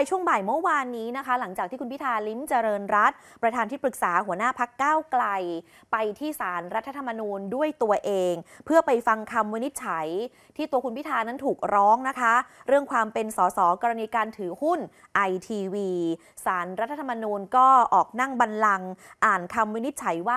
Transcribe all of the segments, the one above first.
ช่วงบ่ายเมื่อวานนี้นะคะหลังจากที่คุณพิธาลิ้มเจริญรัตน์ประธานที่ปรึกษาหัวหน้าพรรคก้าวไกลไปที่ศาลรัฐธรรมนูญด้วยตัวเองเพื่อไปฟังคำวินิจฉัยที่ตัวคุณพิธานั้นถูกร้องนะคะเรื่องความเป็นสสกรณีการถือหุ้น ITV ศาลรัฐธรรมนูญก็ออกนั่งบัลลังก์อ่านคำวินิจฉัยว่า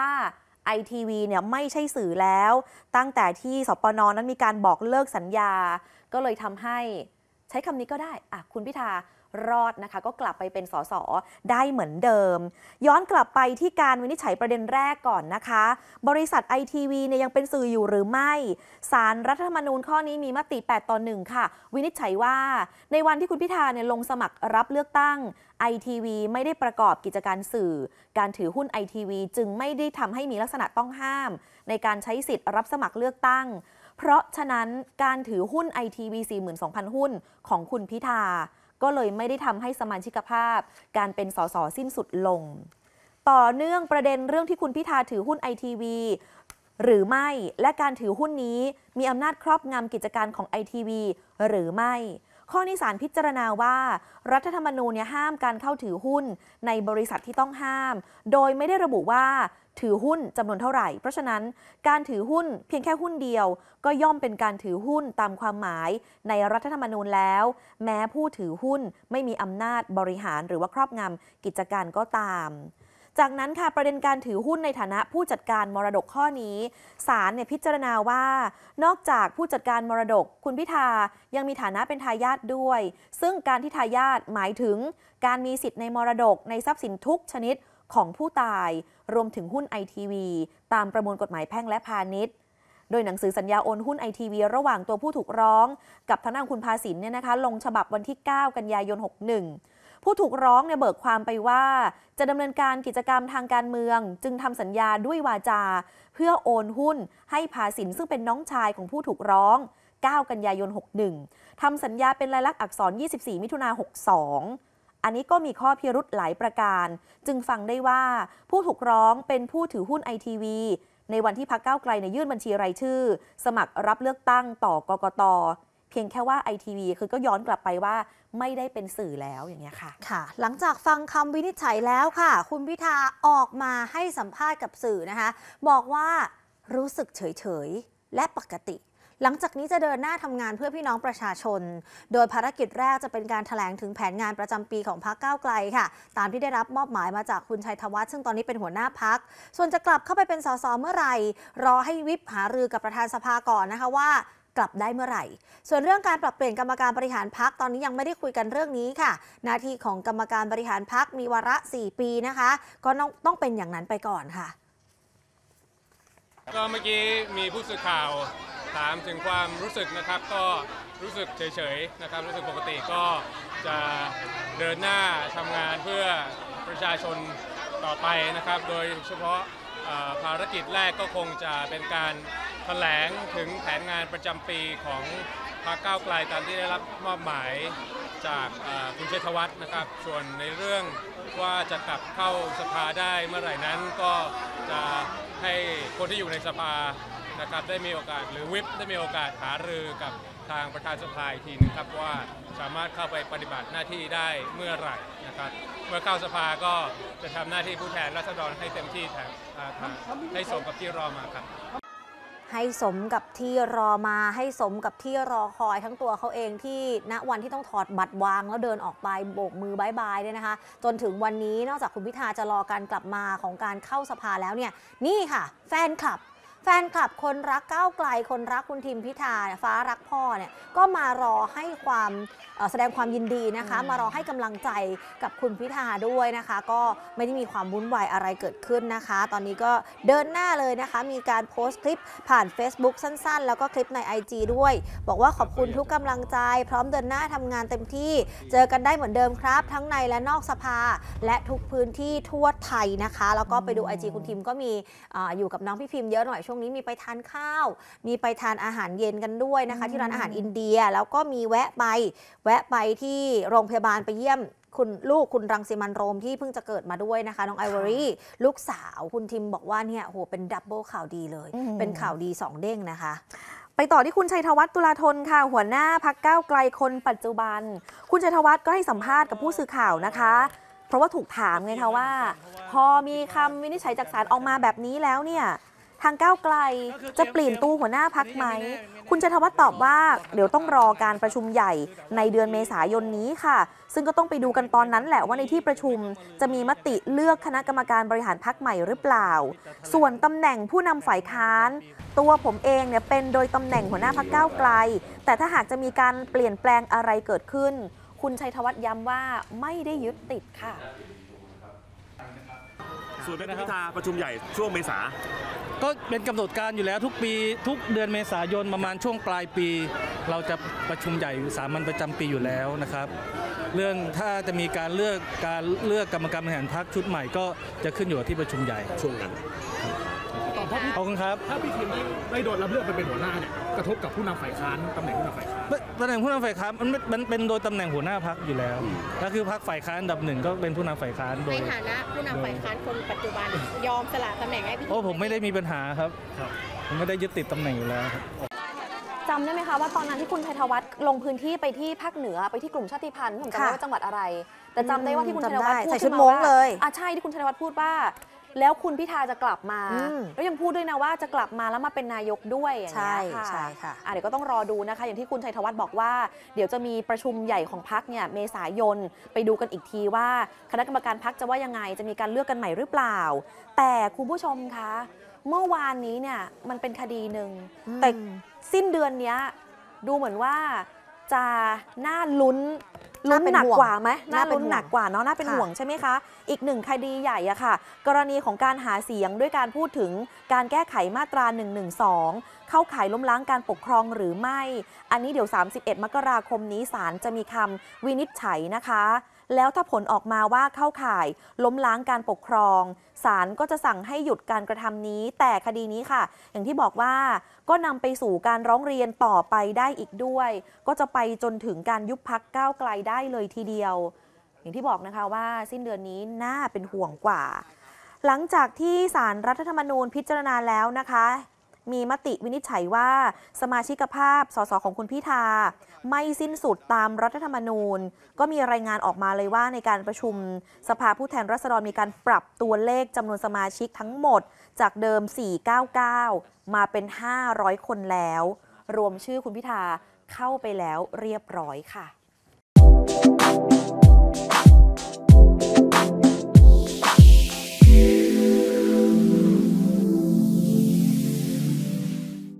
ITV เนี่ยไม่ใช่สื่อแล้วตั้งแต่ที่สปน.นั้นมีการบอกเลิกสัญญาก็เลยทำให้ใช้คำนี้ก็ได้คุณพิธารอดนะคะก็กลับไปเป็นสสได้เหมือนเดิมย้อนกลับไปที่การวินิจฉัยประเด็นแรกก่อนนะคะบริษัท ITV เนี่ยยังเป็นสื่ออยู่หรือไม่ศาลรัฐธรรมนูญข้อนี้มีมติ8-1ค่ะวินิจฉัยว่าในวันที่คุณพิธาเนี่ยลงสมัครรับเลือกตั้ง ITV ไม่ได้ประกอบกิจการสื่อการถือหุ้น ITV จึงไม่ได้ทำให้มีลักษณะต้องห้ามในการใช้สิทธิ์รับสมัครเลือกตั้งเพราะฉะนั้นการถือหุ้น ITV 42,000 หุ้นของคุณพิธาก็เลยไม่ได้ทำให้สมาชิกภาพการเป็นสสสิ้นสุดลงต่อเนื่องประเด็นเรื่องที่คุณพิธาถือหุ้น ITV หรือไม่และการถือหุ้นนี้มีอำนาจครอบงำกิจการของ ITV หรือไม่ข้อนี้ศาลพิจารณาว่ารัฐธรรมนูญห้ามการเข้าถือหุ้นในบริษัทที่ต้องห้ามโดยไม่ได้ระบุว่าถือหุ้นจำนวนเท่าไหร่เพราะฉะนั้นการถือหุ้นเพียงแค่หุ้นเดียวก็ย่อมเป็นการถือหุ้นตามความหมายในรัฐธรรมนูญแล้วแม้ผู้ถือหุ้นไม่มีอำนาจบริหารหรือว่าครอบงำกิจการก็ตามจากนั้นค่ะประเด็นการถือหุ้นในฐานะผู้จัดการมรดกข้อนี้ศาลพิจารณาว่านอกจากผู้จัดการมรดกคุณพิธายังมีฐานะเป็นทายาทด้วยซึ่งการที่ทายาทหมายถึงการมีสิทธิ์ในมรดกในทรัพย์สินทุกชนิดของผู้ตายรวมถึงหุ้น ITV ตามประมวลกฎหมายแพ่งและพาณิชย์โดยหนังสือสัญญาโอนหุ้น ITV ระหว่างตัวผู้ถูกร้องกับทางด้านคุณภาสินเนี่ยนะคะลงฉบับวันที่ 9 กันยายน 61ผู้ถูกร้องเนี่ยเบิกความไปว่าจะดำเนินการกิจกรรมทางการเมืองจึงทำสัญญาด้วยวาจาเพื่อโอนหุ้นให้ภาสินซึ่งเป็นน้องชายของผู้ถูกร้อง 9 กันยายน 61ทำสัญญาเป็นลายลักษณ์อักษร 24 มิถุนายน 62อันนี้ก็มีข้อพิรุธหลายประการจึงฟังได้ว่าผู้ถูกร้องเป็นผู้ถือหุ้น ITV ในวันที่พรรคก้าวไกลยื่นบัญชีรายชื่อสมัครรับเลือกตั้งต่อกกต.เพียงแค่ว่า ITV คือก็ย้อนกลับไปว่าไม่ได้เป็นสื่อแล้วอย่างเงี้ยค่ะค่ะหลังจากฟังคำวินิจฉัยแล้วค่ะคุณพิธาออกมาให้สัมภาษณ์กับสื่อนะคะบอกว่ารู้สึกเฉยๆและปกติหลังจากนี้จะเดินหน้าทำงานเพื่อพี่น้องประชาชนโดยภารกิจแรกจะเป็นการแถลงถึงแผนงานประจำปีของพรรคก้าวไกลค่ะตามที่ได้รับมอบหมายมาจากคุณชัยธวัฒน์ซึ่งตอนนี้เป็นหัวหน้าพรรคส่วนจะกลับเข้าไปเป็นสสเมื่อไหร่รอให้วิปหารือกับประธานสภาก่อนนะคะว่ากลับได้เมื่อไหร่ส่วนเรื่องการปรับเปลี่ยนกรรมการบริหารพรรคตอนนี้ยังไม่ได้คุยกันเรื่องนี้ค่ะหน้าที่ของกรรมการบริหารพรรคมีวาระ 4 ปีนะคะก็ต้องเป็นอย่างนั้นไปก่อนค่ะก็เมื่อกี้มีผู้สื่อข่าวถามถึงความรู้สึกนะครับก็รู้สึกเฉยๆนะครับรู้สึกปกติก็จะเดินหน้าทำงานเพื่อประชาชนต่อไปนะครับโดยเฉพาะภารกิจแรกก็คงจะเป็นการแถลงถึงแผนงานประจำปีของพรรคก้าวไกลตามที่ได้รับมอบหมายจากคุณชัยธวัฒน์นะครับส่วนในเรื่องว่าจะกลับเข้าสภาได้เมื่อไหร่นั้นก็จะให้คนที่อยู่ในสภานะครับได้มีโอกาสหรือวิปได้มีโอกาสหารือกับทางประธานสภาอีกทีนึงครับว่าสามารถเข้าไปปฏิบัติหน้าที่ได้เมื่อไหร่นะครับเมื่อเข้าสภาก็จะทำหน้าที่ผู้แทนราษฎรให้เต็มที่แทนให้สมกับที่รอมาครับให้สมกับที่รอมาให้สมกับที่รอคอยทั้งตัวเขาเองที่ณวันที่ต้องถอดบัตรวางแล้วเดินออกไปโบกมือบายบายเนี่ยนะคะจนถึงวันนี้นอกจากคุณพิธาจะรอการกลับมาของการเข้าสภาแล้วเนี่ยนี่ค่ะแฟนคลับคนรักก้าวไกลคนรักคุณทิมพิธาฟ้ารักพ่อเนี่ยก็มารอให้ความแสดงความยินดีนะคะมารอให้กำลังใจกับคุณพิธาด้วยนะคะก็ไม่ได้มีความวุ่นวายอะไรเกิดขึ้นนะคะตอนนี้ก็เดินหน้าเลยนะคะมีการโพสต์คลิปผ่าน Facebook สั้นๆแล้วก็คลิปใน IG ด้วยบอกว่าขอบคุณทุกกำลังใจพร้อมเดินหน้าทำงานเต็มที่เจอกันได้เหมือนเดิมครับทั้งในและนอกสภาและทุกพื้นที่ทั่วไทยนะคะแล้วก็ไปดู IG คุณทิมก็มีอยู่กับน้องพี่พิมพ์เยอะหน่อยช่วงนี้มีไปทานข้าวมีไปทานอาหารเย็นกันด้วยนะคะที่ร้านอาหารอินเดียแล้วก็มีแวะไปที่โรงพยาบาลไปเยี่ยมคุณลูกคุณรังสิมันต์โรมที่เพิ่งจะเกิดมาด้วยนะคะน้องไอวอรี่ลูกสาวคุณทิมบอกว่าเนี่ยโหเป็นดับเบิลข่าวดีเลยเป็นข่าวดี2 เด้งนะคะไปต่อที่คุณชัยธวัฒน์ตุลาธนค่ะหัวหน้าพรรคก้าวไกลคนปัจจุบันคุณชัยธวัฒน์ก็ให้สัมภาษณ์กับผู้สื่อข่าวนะคะเพราะว่าถูกถามไงคะว่าพอมีคำวินิจฉัยจากศาลออกมาแบบนี้แล้วเนี่ยทางก้าวไกลจะเปลี่ยนตัวหัวหน้าพรรคไหมคุณชัยธวัฒน์ตอบว่าเดี๋ยวต้องรอการประชุมใหญ่ในเดือนเมษายนนี้ค่ะซึ่งก็ต้องไปดูกันตอนนั้นแหละว่าในที่ประชุมจะมีมติเลือกคณะกรรมการบริหารพรรคใหม่หรือเปล่าส่วนตำแหน่งผู้นำฝ่ายค้านตัวผมเองเนี่ยเป็นโดยตำแหน่งหัวหน้าพรรคก้าวไกลแต่ถ้าหากจะมีการเปลี่ยนแปลงอะไรเกิดขึ้นคุณชัยธวัฒน์ย้ำว่าไม่ได้ยึดติดค่ะส่วนเป็นพิธาประชุมใหญ่ช่วงเมษาก็เป็นกำหนดการอยู่แล้วทุกปีทุกเดือนเมษายนประมาณช่วงปลายปีเราจะประชุมใหญ่สามัญประจำปีอยู่แล้วนะครับเรื่องถ้าจะมีการเลือกกรรมการบริหารพรรคชุดใหม่ก็จะขึ้นอยู่กับที่ประชุมใหญ่ช่วงนั้นขอบคุณครับถ้าพี่ทีมได้โดนรับเลือกไปเป็นหัวหน้าเนี่ยกระทบกับผู้นำฝ่ายค้านตำแหน่งผู้นำฝ่ายค้านตำแหน่งผู้นำฝ่ายค้านมันเป็นโดยตำแหน่งหัวหน้าพรรคอยู่แล้วก็คือพรรคฝ่ายค้านอันดับหนึ่งก็เป็นผู้นำฝ่ายค้านโดยในฐานะผู้นำฝ่ายค้านคนปัจจุบันยอมสละตำแหน่งให้พี่ผมไม่ได้มีปัญหาครับผมไม่ได้ยึดติดตำแหน่งอยู่แล้วจำได้ไหมคะว่าตอนนั้นที่คุณชัยธวัฒน์ลงพื้นที่ไปที่ภาคเหนือไปที่กลุ่มชาติพันธุ์ผมจำได้ว่าจังหวัดอะไรแต่จำได้ว่าที่คุณชัยธวัฒน์พูดใส่ชุดม้งเลยใช่ที่คุณชัยธวัฒน์พูดว่าแล้วคุณพิธาจะกลับมาแล้วยังพูดด้วยนะว่าจะกลับมาแล้วมาเป็นนายกด้วยอย่างนี้ค่ะใช่ค่ะเดี๋ยวก็ต้องรอดูนะคะอย่างที่คุณชัยธวัฒน์บอกว่าเดี๋ยวจะมีประชุมใหญ่ของพรรคเนี่ยเมษายนไปดูกันอีกทีว่าคณะกรรมการพรรคจะว่ายังไงจะมีการเลือกกันใหม่หรือเปล่าแต่คุณผู้ชมคะเมื่อวานนี้เนี่ยมันเป็นคดีหนึ่งแต่สิ้นเดือนนี้ดูเหมือนว่าจะน่าลุ้นหนักกว่าไหมน่าลุ้นหนักกว่าเนาะน่าเป็นห่วงใช่ไหมคะอีกหนึ่งคดีใหญ่อะค่ะกรณีของการหาเสียงด้วยการพูดถึงการแก้ไขมาตรา112เข้าข่ายล้มล้างการปกครองหรือไม่อันนี้เดี๋ยว31 มกราคมนี้ศาลจะมีคำวินิจฉัยนะคะแล้วถ้าผลออกมาว่าเข้าข่ายล้มล้างการปกครองศาลก็จะสั่งให้หยุดการกระทำนี้แต่คดีนี้ค่ะอย่างที่บอกว่าก็นำไปสู่การร้องเรียนต่อไปได้อีกด้วยก็จะไปจนถึงการยุบพรรคก้าวไกลได้เลยทีเดียวอย่างที่บอกนะคะว่าสิ้นเดือนนี้น่าเป็นห่วงกว่าหลังจากที่ศาลรัฐธรรมนูญพิจารณาแล้วนะคะมีมติวินิจฉัยว่าสมาชิกภาพสสของคุณพิธาไม่สิ้นสุดตามรัฐธรรมนูญก็มีรายงานออกมาเลยว่าในการประชุมสภาผู้แทนราษฎรมีการปรับตัวเลขจำนวนสมาชิกทั้งหมดจากเดิม499มาเป็น500คนแล้วรวมชื่อคุณพิธาเข้าไปแล้วเรียบร้อยค่ะ